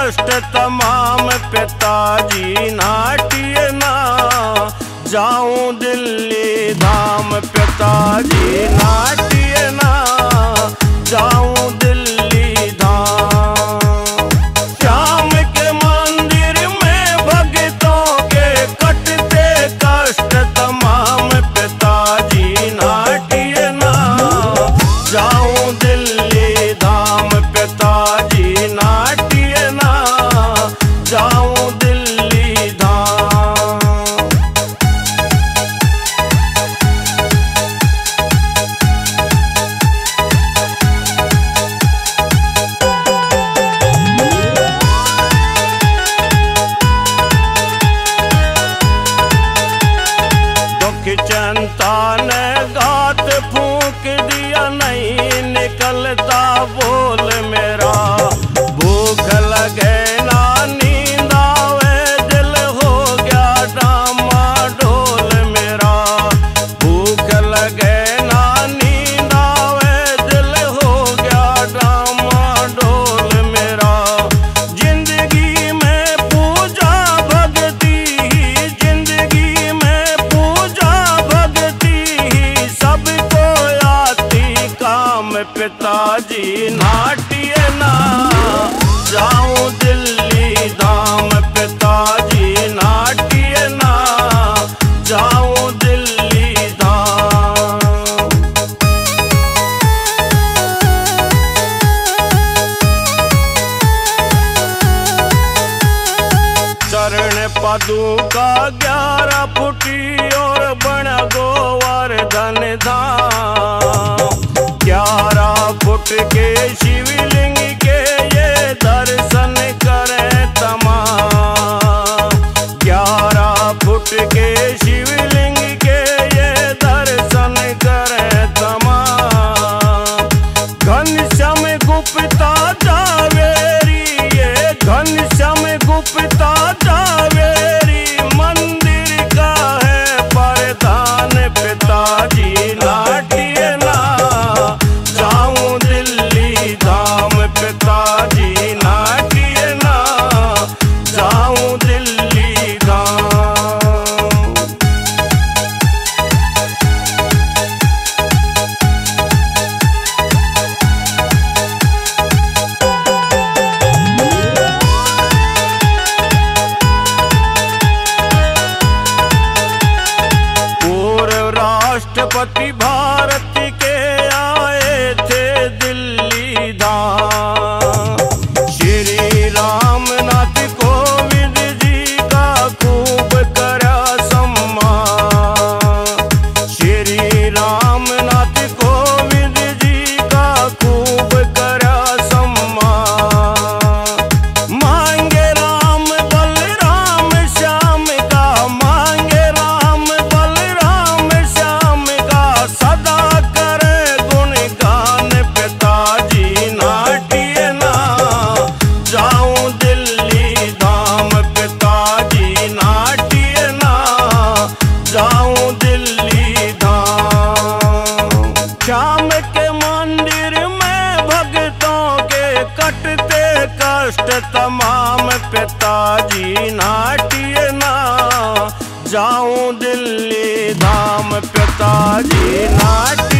कष्ट तमाम पिताजी नाटिए ना, जाऊं दिल्ली धाम पिताजी नाटिए ना, जाऊं दिल्ली धाम। श्याम के मंदिर में भक्तों के कटते कष्ट तमाम पिताजी नाटिए ना, जाऊं दिल्ली धाम पिताजी नाटिए ना, जाऊं दिल्ली धाम। चिंता ने गात फूंक दिया, नहीं निकलता बोल मेरा। भूख लगे ना नींद आवे, दिल हो गया डामाडोल मेरा। भूख लगे ना नींद आवे, दिल हो गया डामाडोल मेरा। जिंदगी में पूजा भक्ति, जिंदगी में पूजा सबको आती काम पिताजी नाटिए ना, जाऊं दिल्ली धाम पिताजी नाटिए ना, जाऊं दिल्ली धाम। चरण पादुका 11 फुटी और बन गोवर्धन धाम। 11 फुट के शिवलिंग के ये दर्शन करें तमाम। 11 फुट के शिवलिंग के ये दर्शन करें तमाम। घनश्याम गुप्ता जावेरी, ये घनश्याम गुप्ता जावेरी मंदिर का है प्रधान पिताजी नाटिए ना, जाऊं दिल्ली धाम पिताजी नाटिए ना, जाऊं दिल्ली धाम। राष्ट्रपति भारत के आए थे दिल्ली धाम। श्री रामनाथ कोविंद जी का खूब करा सम्मान। श्री रामनाथ कोविंद जी का खूब करा सम्मान। मांगे राम बलराम श्याम का, मांगे राम बलराम श्याम का, सदा करे गुणगान पिताजी नाटिए ना, जाऊं दिल्ली धाम पिताजी नाटिए ना, जाऊं दिल्ली धाम। श्याम के मंदिर में भक्तों के कटते कष्ट तमाम पिताजी नाटिए ना, जाऊं दिल्ली धाम पिताजी नाटिए